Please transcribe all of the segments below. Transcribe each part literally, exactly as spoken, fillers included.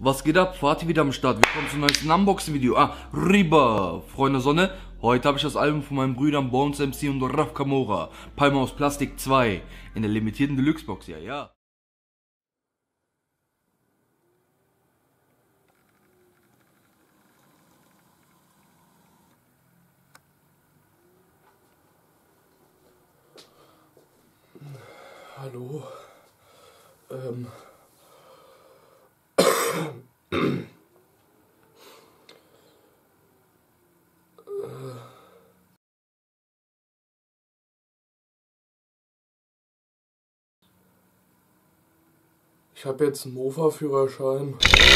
Was geht ab? Fatih wieder am Start. Willkommen zum neuesten Unboxing-Video. Ah, rüber, Freunde Sonne. Heute habe ich das Album von meinen Brüdern Bones M C und Raf Camora. Palme aus Plastik zwei. In der limitierten Deluxe-Box, ja, ja. Hallo. Ähm. Ich habe jetzt einen Mofa-Führerschein.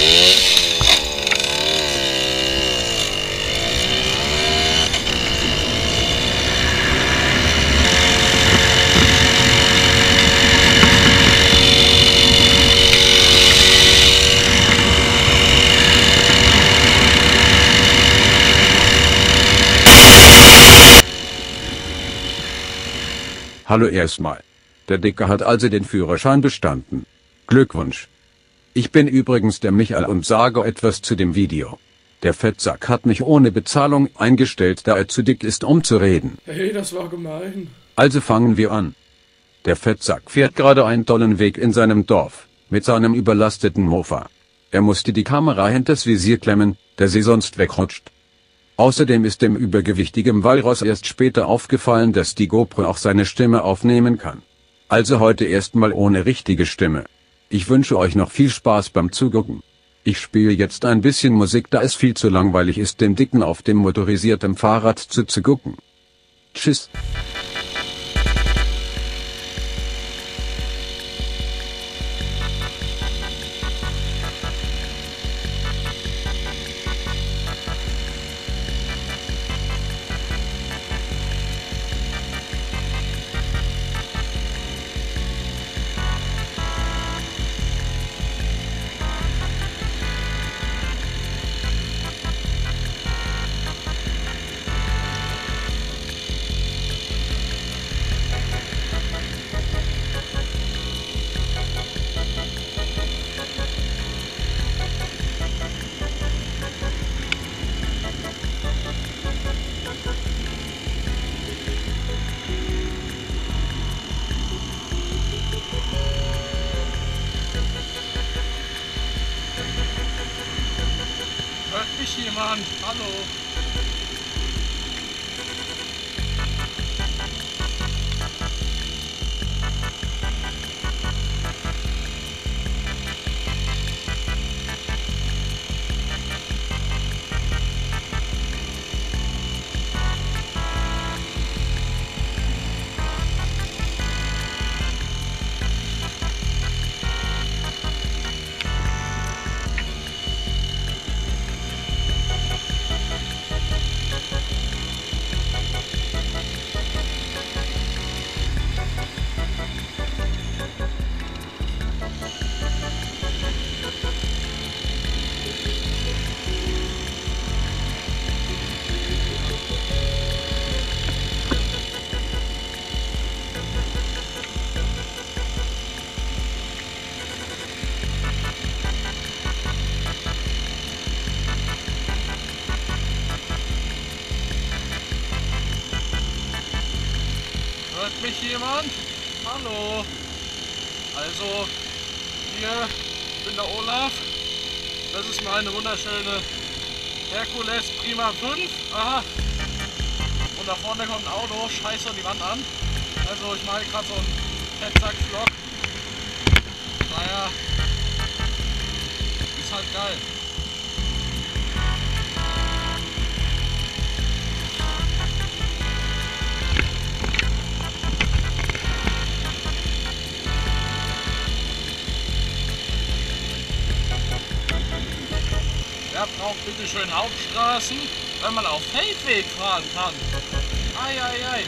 Hallo erstmal. Der Dicke hat also den Führerschein bestanden. Glückwunsch. Ich bin übrigens der Michael und sage etwas zu dem Video. Der Fettsack hat mich ohne Bezahlung eingestellt, da er zu dick ist, um zu reden. Hey, das war gemein. Also fangen wir an. Der Fettsack fährt gerade einen tollen Weg in seinem Dorf, mit seinem überlasteten Mofa. Er musste die Kamera hinters Visier klemmen, da sie sonst wegrutscht. Außerdem ist dem übergewichtigen Walross erst später aufgefallen, dass die GoPro auch seine Stimme aufnehmen kann. Also heute erstmal ohne richtige Stimme. Ich wünsche euch noch viel Spaß beim Zugucken. Ich spiele jetzt ein bisschen Musik, da es viel zu langweilig ist, dem Dicken auf dem motorisierten Fahrrad zuzugucken. Tschüss. Hört mich jemand? Hallo? Hört mich jemand? Hallo? Also, hier, ich bin der Olaf. Das ist meine wunderschöne Hercules Prima fünf. Aha. Und da vorne kommt ein Auto, scheiße die Wand an. Also ich mache gerade so einen Fettsack-Vlog. Naja, ist halt geil. Wer braucht bitte schön Hauptstraßen, wenn man auf Feldweg fahren kann? Ei, ei, ei.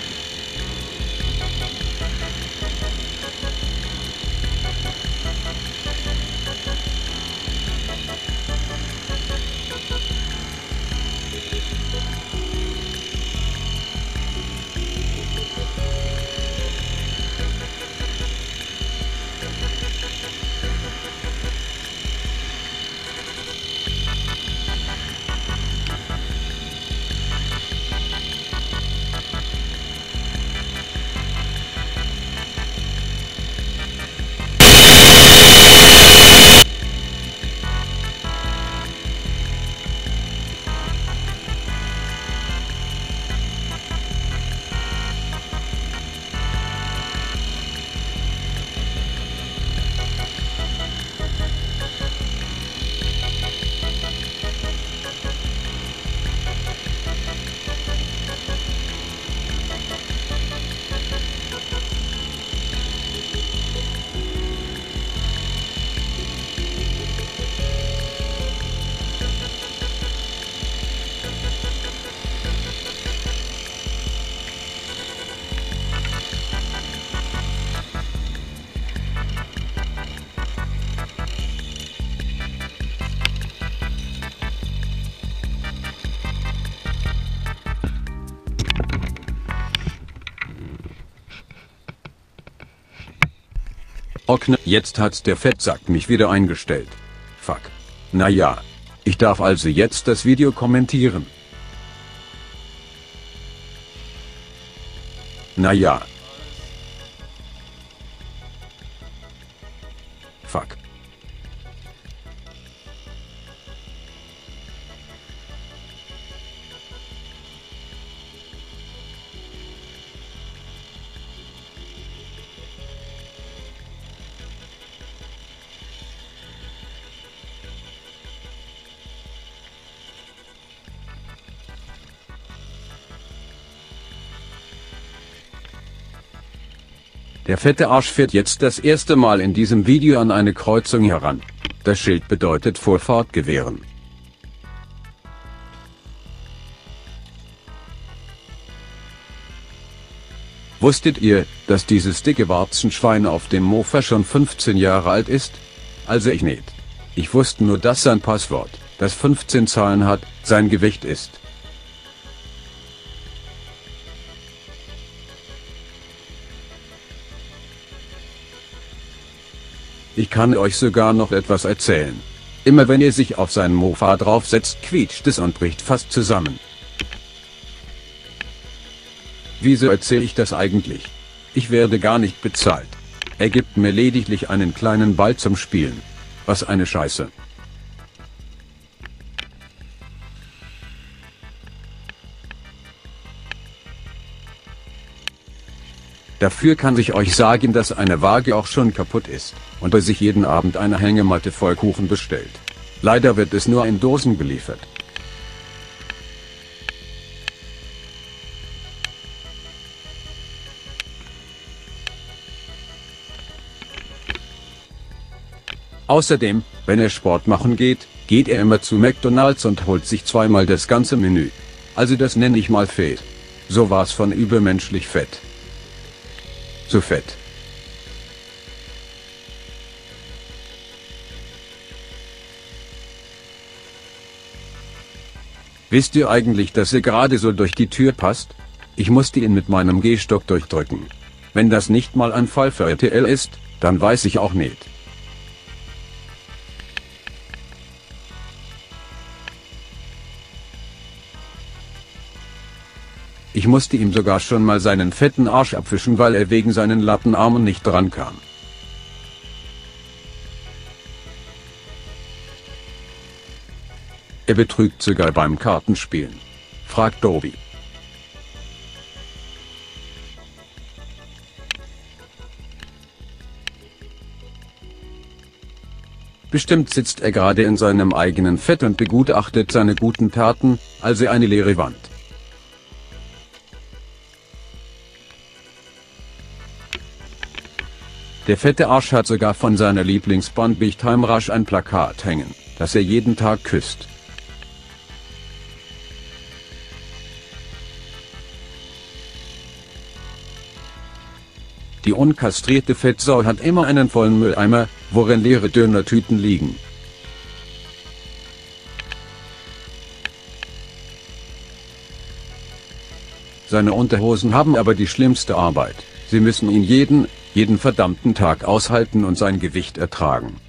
Ok, ne, jetzt hat's der Fettsack mich wieder eingestellt. Fuck. Naja. Ich darf also jetzt das Video kommentieren. Naja. Fuck. Der fette Arsch fährt jetzt das erste Mal in diesem Video an eine Kreuzung heran. Das Schild bedeutet Vorfahrt gewähren. Wusstet ihr, dass dieses dicke Warzenschwein auf dem Mofa schon fünfzehn Jahre alt ist? Also ich nicht. Ich wusste nur, dass sein Passwort, das fünfzehn Zahlen hat, sein Gewicht ist. Ich kann euch sogar noch etwas erzählen. Immer wenn er sich auf sein Mofa draufsetzt, quietscht es und bricht fast zusammen. Wieso erzähle ich das eigentlich? Ich werde gar nicht bezahlt. Er gibt mir lediglich einen kleinen Ball zum Spielen. Was eine Scheiße. Dafür kann ich euch sagen, dass eine Waage auch schon kaputt ist und er sich jeden Abend eine Hängematte voll Kuchen bestellt. Leider wird es nur in Dosen geliefert. Außerdem, wenn er Sport machen geht, geht er immer zu McDonald's und holt sich zweimal das ganze Menü. Also das nenne ich mal fett. So war's von übermenschlich fett. So fett. Wisst ihr eigentlich, dass er gerade so durch die Tür passt? Ich musste ihn mit meinem Gehstock durchdrücken. Wenn das nicht mal ein Fall für R T L ist, dann weiß ich auch nicht. Ich musste ihm sogar schon mal seinen fetten Arsch abwischen, weil er wegen seinen Lattenarmen nicht dran kam. Er betrügt sogar beim Kartenspielen. Fragt Dobi. Bestimmt sitzt er gerade in seinem eigenen Fett und begutachtet seine guten Taten, also eine leere Wand. Der fette Arsch hat sogar von seiner Lieblingsband Big Time Rush ein Plakat hängen, das er jeden Tag küsst. Die unkastrierte Fettsau hat immer einen vollen Mülleimer, worin leere Dönertüten liegen. Seine Unterhosen haben aber die schlimmste Arbeit. Sie müssen ihn jeden, jeden verdammten Tag aushalten und sein Gewicht ertragen.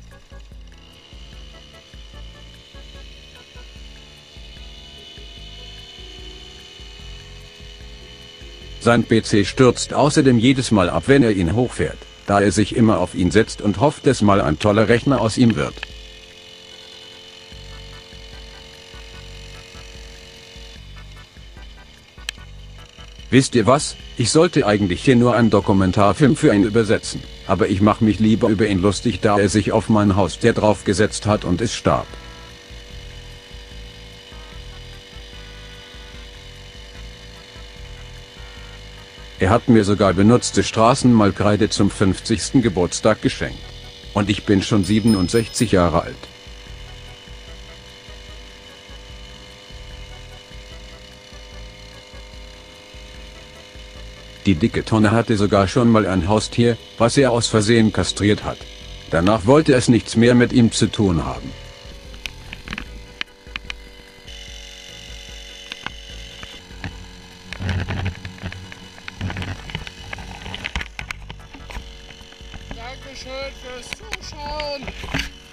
Sein P C stürzt außerdem jedes Mal ab, wenn er ihn hochfährt, da er sich immer auf ihn setzt und hofft, dass mal ein toller Rechner aus ihm wird. Wisst ihr was? Ich sollte eigentlich hier nur einen Dokumentarfilm für ihn übersetzen, aber ich mache mich lieber über ihn lustig, da er sich auf mein Haustier draufgesetzt hat und es starb. Er hat mir sogar benutzte Straßenmalkreide zum fünfzigsten Geburtstag geschenkt. Und ich bin schon siebenundsechzig Jahre alt. Die dicke Tonne hatte sogar schon mal ein Haustier, was er aus Versehen kastriert hat. Danach wollte es nichts mehr mit ihm zu tun haben. Dankeschön fürs Zuschauen.